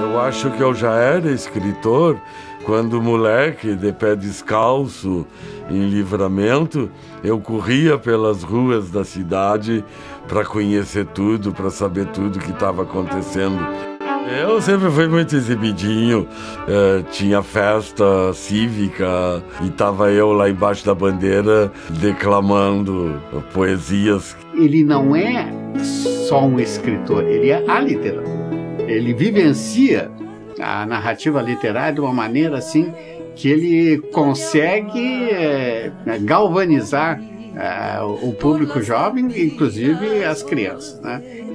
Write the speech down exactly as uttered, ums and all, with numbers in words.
Eu acho que eu já era escritor quando moleque, de pé descalço, em Livramento, eu corria pelas ruas da cidade para conhecer tudo, para saber tudo que estava acontecendo. Eu sempre fui muito exibidinho, eh, tinha festa cívica e estava eu lá embaixo da bandeira declamando poesias. Ele não é só um escritor, ele é a literatura. Ele vivencia a narrativa literária de uma maneira assim que ele consegue é, galvanizar é, o público jovem, inclusive as crianças, né?